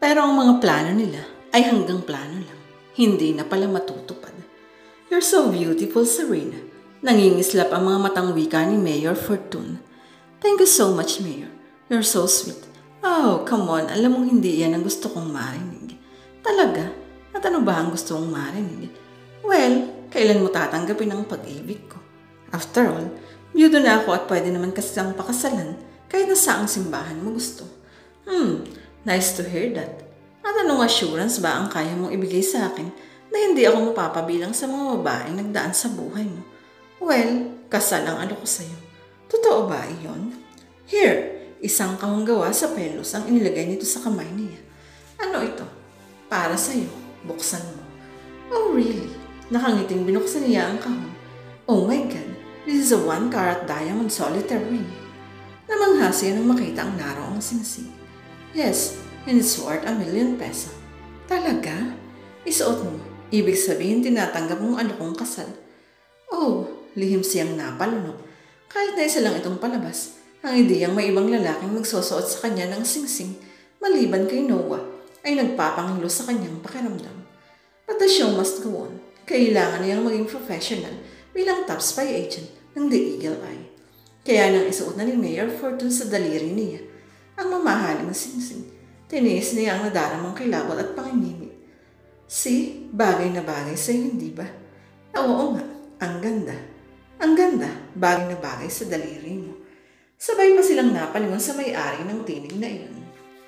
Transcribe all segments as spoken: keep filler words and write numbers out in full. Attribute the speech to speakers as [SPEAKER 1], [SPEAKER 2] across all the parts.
[SPEAKER 1] Pero ang mga plano nila ay hanggang plano lang. Hindi na pala matutupad. You're so beautiful, Serena. Nangingislap ang mga matang wika ni Mayor Fortune. Thank you so much, Mayor. You're so sweet. Oh, come on. Alam mong hindi yan ang gusto kong marinig. Talaga? At ano ba ang gusto mong marinig? Well, kailan mo tatanggapin ang pag-ibig ko? After all, byudo na ako at pwede naman kasi ang pakasalan kahit na saang simbahan mo gusto. Hmm, nice to hear that. At anong assurance ba ang kaya mong ibigay sa akin na hindi ako mapapabilang sa mga babaeng nagdaan sa buhay mo? Well, kasal ang ano ko sa'yo. Totoo ba iyon? Here, isang kahong gawa sa pelos ang inilagay nito sa kamay niya. Ano ito? Para sa'yo. Buksan mo. Oh, really? Nakangiting binuksan niya ang kahon. Oh my God, this is a one-carat diamond solitaire ring. Namangha siya nang makita ang naroong singsing. Yes, and it's worth a million peso. Talaga? Isuot mo. Ibig sabihin tinatanggap mong ano kong kasal. Oh, lihim siyang napalunok. Kahit na isa lang itong palabas, ang ideyang may ibang lalaking magsusuot sa kanya ng singsing, maliban kay Noah, ay nagpapangilo sa kanyang pakiramdam. But the show must go on. Kailangan niyang maging professional bilang top spy agent ng The Eagle Eye. Kaya nang isuot na ni Mayor Fortune sa daliri niya ang mamahaling singsing, tiniis niya ang nadaramang kilabot at pangingimi. See, bagay na bagay sa'yo, hindi ba? Oo nga, ang ganda. Ang ganda, bagay na bagay sa daliri mo. Sabay pa silang napalingon sa may-ari ng tinig na iyon.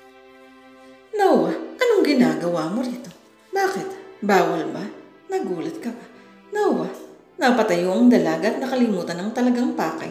[SPEAKER 1] Noah, anong ginagawa mo rito? Bakit? Bawal ba? Nagulat ka ba? Noah, napatayo ang dalaga at nakalimutan ng talagang pakay.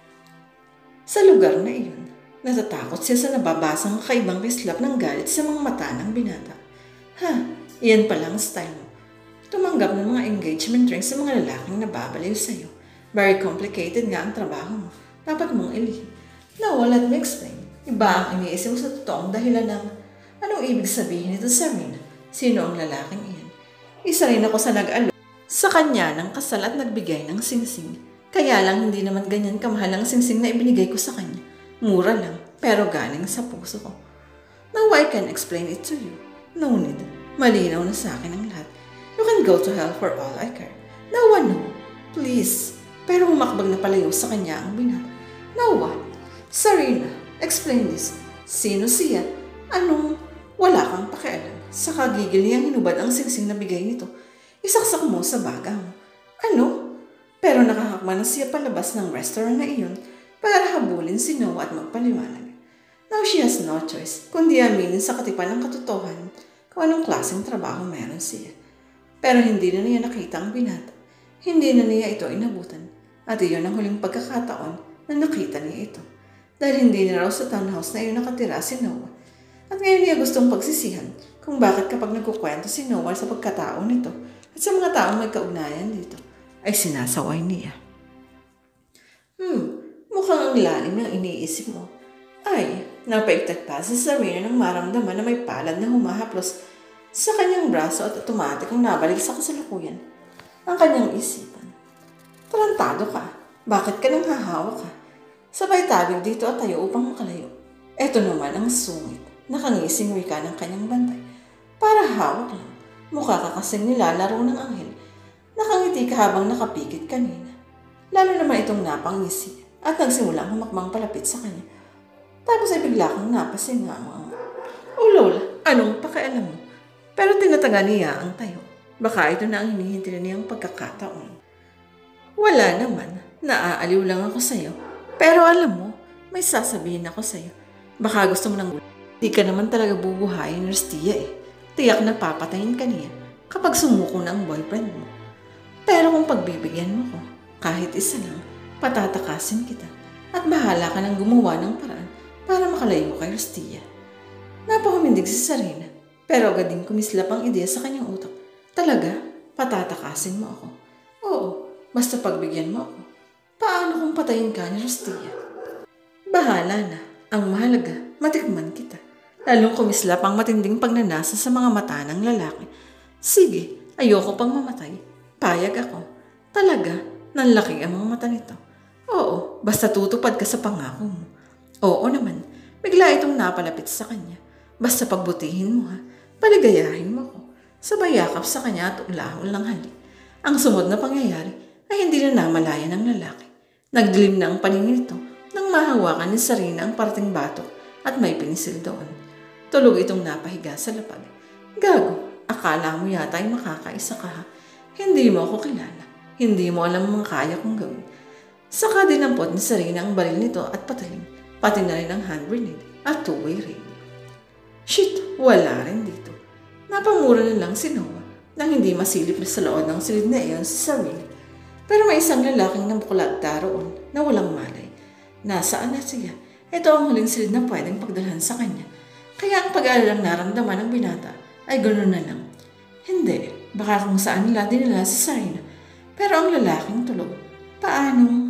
[SPEAKER 1] Sa lugar na iyon, natatakot siya sa nababasang kakaibang kislap ng galit sa mga mata ng binata. Ha, iyan palang style mo. Tumanggap ng mga engagement rings sa mga lalaking nababaliw sa'yo. Very complicated nga ang trabaho mo. Dapat mong ilihim. Noah, let me explain. Iba ang iniisip mo sa totoong dahilan ng anong ibig sabihin nito sa amin? Sino ang lalaking iyan? Isa rin ako sa nag-alo sa kanya ng kasal at nagbigay ng singsing. Kaya lang hindi naman ganyan kamahal ang singsing na ibinigay ko sa kanya. Mura lang, pero galing sa puso ko. Now I can explain it to you. No need. Malinaw na sa akin ang lahat. You can go to hell for all I care. Noah, no. Please. Pero humakbag na palayo sa kanya ang binata. Noah. Serena, explain this. Sino siya? Anong wala kang pakialam? Sa kagigil niyang hinubad ang singsing na bigay nito. Isaksak mo sa baga mo. Ano? Pero nakahakma na siya palabas ng restaurant na iyon para habulin si Noah at magpaliwanag. Now she has no choice kundi aminin sa katipan ng katotohanan kung anong klaseng trabaho meron siya. Pero hindi na niya nakita ang binata. Hindi na niya ito inabutan. At iyon ang huling pagkakataon na nakita niya ito. Dahil hindi na raw sa townhouse na iyon nakatira si Noah. At ngayon niya gustong pagsisihan kung bakit kapag nagkukwento si Noah sa pagkatao nito at sa mga taong may kaugnayan dito, ay sinasaway niya. Hmm, mukhang ang lalim ng iniisip mo. Ay, napaigtag pa si Serena nang maramdaman na may palad na humahaplos sa kanyang braso at automatic ang nabalik sa kasalukuyan ang kanyang isipan. Tarantado ka. Bakit ka nang hahawa ka? Sabay tabig dito at tayo upang makalayo. Eto naman ang sungit. Nakangising wika ng kanyang bantay. Para hawak lang. Mukha ka kasing nilalaro ng anghel. Nakangiti ka habang nakapikit kanina. Lalo naman itong napangisi at nagsimulang humakbang palapit sa kanya. Tapos ay bigla kang napasingamang. Oh Lola, anong pakialam mo? Pero tinataga niya ang tayo. Baka ito na ang hinihintay niyang pagkakataon. Wala naman. Naaaliw lang ako sa'yo. Pero alam mo, may sasabihin ako sa'yo. Baka gusto mo nang di ka naman talaga bubuhayin ni Rustia eh. Tiyak na papatayin ka niya kapag sumuko na ang boyfriend mo. Pero kung pagbibigyan mo ko, kahit isa lang, patatakasin kita. At bahala ka nang gumawa ng paraan para makalayo kay Rustia. Napahumindig si Serena, pero agad din kumislap ang ideya sa kanyang utak. Talaga, patatakasin mo ako. Oo, basta pagbigyan mo ako. Paano kung patayin ka ni Rustia? Bahala na. Ang mahalaga, matikman kita. Lalong kumislap ang matinding pagnanasa sa mga mata ng lalaki. Sige, ayoko pang mamatay. Payag ako. Talaga, nanlaki ang mga mata nito. Oo, basta tutupad ka sa pangako mo. Oo naman, bigla itong napalapit sa kanya. Basta pagbutihin mo ha. Paligayahin mo ko. Sabay yakap sa kanya at ulahol ng halik. Ang sunod na pangyayari ay hindi na namalaya ng lalaki. Nagdilim na ang paningin nito nang mahawakan ni Sarina ang parating batok at may pinisil doon. Tulog itong napahiga sa lapag. Gago, akala mo yata ay makakaisa ka ha. Hindi mo ako kilala. Hindi mo alam ang kaya kong gawin. Saka dinampot ni Sarina ang baril nito at patalim, pati na rin ang hand grenade at two-way radio. Shit, wala rin dito. Napamura na lang si Noah nang hindi masilip na sa loob ng silid na iyon si Sarina. Pero may isang lalaking nabukulagta roon na walang malay. Nasaan na siya? Ito ang huling silid na pwedeng pagdalhan sa kanya. Kaya ang pag-aalalang naramdaman ng binata ay ganoon na lang. Hindi, baka kung saan nila dinala si Sarina. Pero ang lalaking tulog, paanong?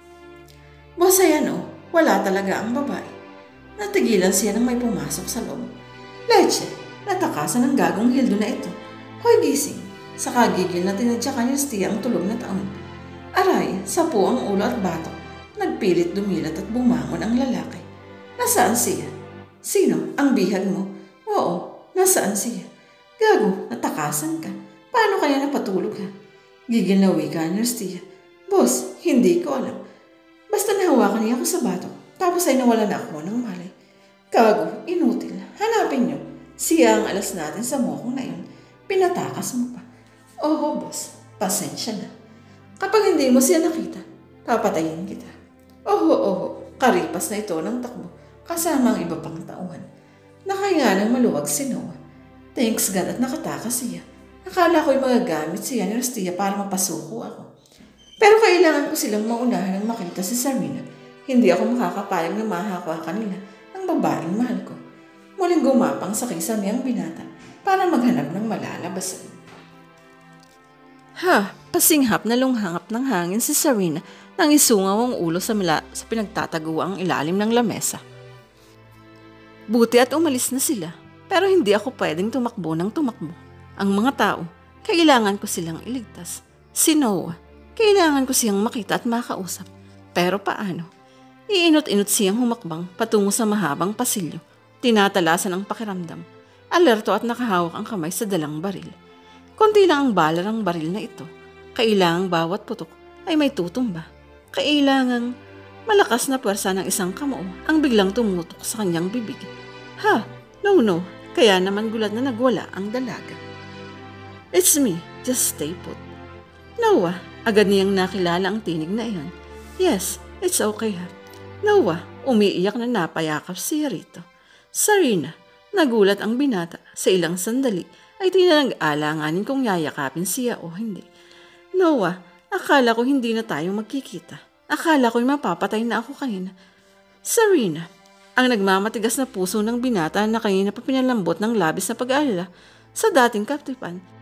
[SPEAKER 1] Boss, ayan o, wala talaga ang babae. Natigilan siya nang may pumasok sa loob. Leche, natakasan ng gagong hildo na ito. Hoy gising, sa kagigil na tinadyakan ni Stia ang tulog na taon. Aray, sapo ang ulo at batok. Nagpilit dumilat at bumangon ang lalaki. Nasaan siya? Sino? Ang bihag mo? Oo, nasaan siya? Gago, natakasan ka. Paano kaya napatulog ha? Gigil na wika ni Stia. Boss, hindi ko alam. Basta nahawakan niya ako sa batok, tapos ay nawala na ako ng malay. Gago, inutil. Hanapin niyo. Siya ang alas natin sa mokong na yun. Pinatakas mo pa. Oo, boss. Pasensya na. Kapag hindi mo siya nakita, papatayin kita. Oho, oho. Karipas na ito ng takbo, kasama ang iba pang tauhan. Nakaya ng maluwag si Noah. Thanks God at nakatakas siya. Akala ko'y magagamit siya ni Rastia para mapasuko ako. Pero kailangan ko silang maunahan ng makita si Sarina. Hindi ako makakapayag na mahakwa kanila ng babaeng mahal ko. Muling gumapang sa kisame ang binata para maghanap ng malalabasan. Ha, pasinghap na lunghangap ng hangin si Sarina nang isungaw ang ulo sa, mila, sa pinagtataguang ilalim ng lamesa. Buti at umalis na sila, pero hindi ako pwedeng tumakbo ng tumakbo. Ang mga tao, kailangan ko silang iligtas. Si Noah, kailangan ko siyang makita at makausap. Pero paano? Iinot-inot siyang humakbang patungo sa mahabang pasilyo. Tinatalasan ang pakiramdam. Alerto at nakahawak ang kamay sa dalang baril. Konti lang ang bala ng baril na ito. Kailangang bawat putok ay may tutumba. Kailangang malakas na pwersa ng isang kamao ang biglang tumutok sa kanyang bibig. Ha? No, no. Kaya naman gulat na nagwala ang dalaga. It's me. Just stay put. Noah, agad niyang nakilala ang tinig na iyon. Yes, it's okay ha. Noah, umiiyak na napayakap siya rito. Sarina, nagulat ang binata. Sa ilang sandali ay tinanag-alanganin kung yayakapin siya o hindi. Noah, akala ko hindi na tayo magkikita. Akala ko'y mapapatay na ako kanina. Sarina, ang nagmamatigas na puso ng binata na kanina pa pinalambot ng labis na pag-aalala sa dating kaptipan